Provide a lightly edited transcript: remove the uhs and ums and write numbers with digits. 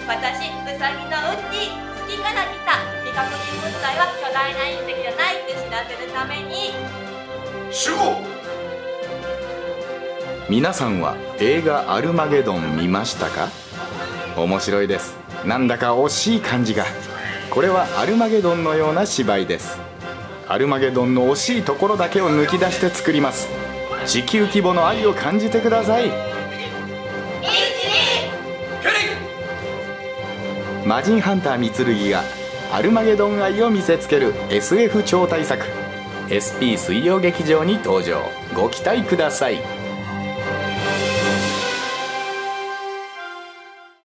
私、ウサギのウッディ。月から来た未確認物体は巨大な隕石じゃないって知らせるために。 集合。 皆さんは映画アルマゲドン見ましたか？面白いです。なんだか惜しい感じが。これはアルマゲドンのような芝居です。アルマゲドンの惜しいところだけを抜き出して作ります。地球規模の愛を感じてください。魔人ハンターミツルギがアルマゲドン愛を見せつける SF 超大作 SP 水曜劇場に登場。ご期待ください。